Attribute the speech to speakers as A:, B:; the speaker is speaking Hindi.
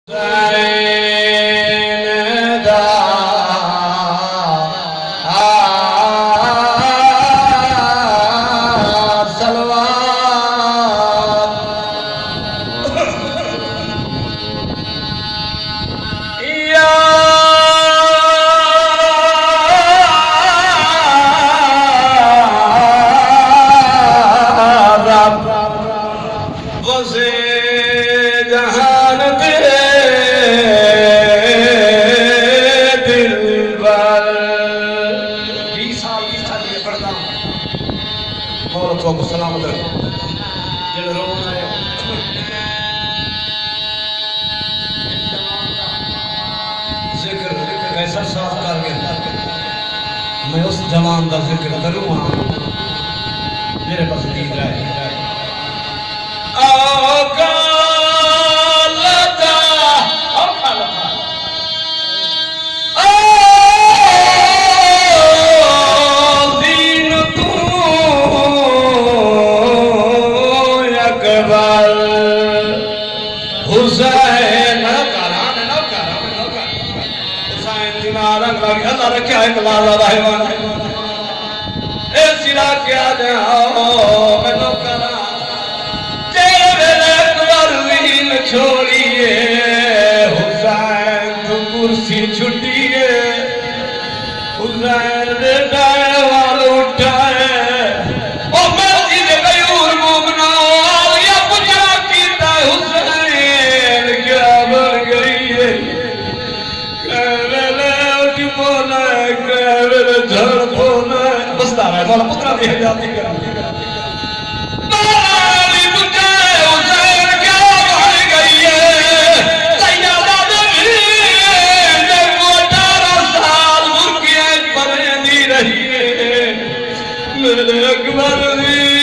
A: मैं उस जवान का जिक्र करूँ मेरे पास दीद रहे क्या एक लाला रहमान ए सिरा क्या दे मैं नो करा तेरे अकबर वील छोड़िए हुसैन तू कुर्सी छुटिए हुसैन दे डाय वाल उठाए ओ मस्जिद गयूर मुमना या पुछा कीता हुसैन क्या बन गई है बसता है मौला पुत्रा भी जाती कर मेरे अकबर